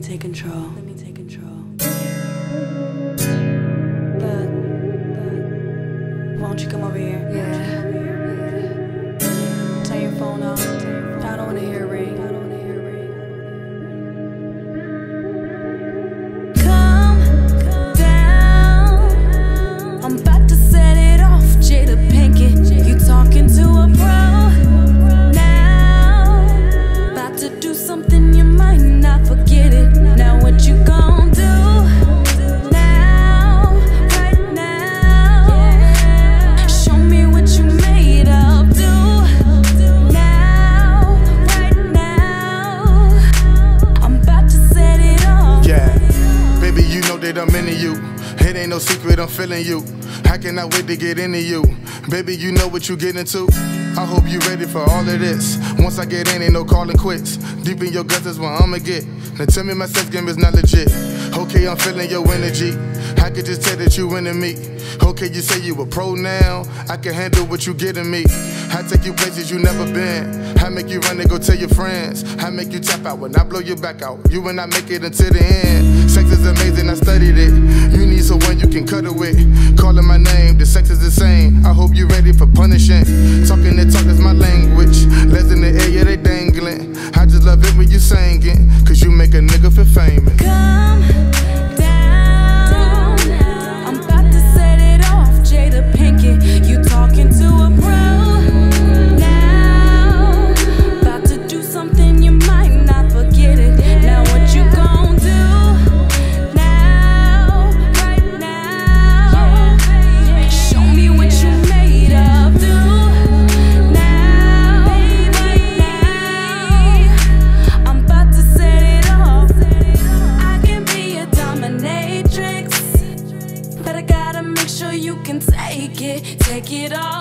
take control. Let me take control. Won't you come over here? Yeah. Turn your phone off. I don't wanna hear it ring. Calm down. I'm about to set it off, Jada Pinkett. You talking to a pro now? About to do something you might not forget it. Now what you gon' do? I'm into you. It ain't no secret, I'm feeling you. I cannot wait to get into you. Baby, you know what you get into. I hope you ready for all of this. Once I get in, ain't no calling quits. Deep in your guts is where I'ma get. Now tell me my sex game is not legit. Okay, I'm feeling your energy. I could just tell that you into me. Okay, you say you a pro now. I can handle what you getting me. I take you places you never been. I make you run and go tell your friends. I make you tap out when I blow your back out. You and I make it until the end. Sex is amazing, I studied it. You need someone you can cuddle with. Calling my name, the sex is the same. I hope you ready for punishing. Talking that talk is my language. Legs in the air, yeah, they dangling. I just love it when you singing, cause you make a nigga feel famous. Calm down. I'm about to set it off, Jada Pinkett. You talking to a pro now? About to do something you might not forget it. Now what you gon' do? Take it all.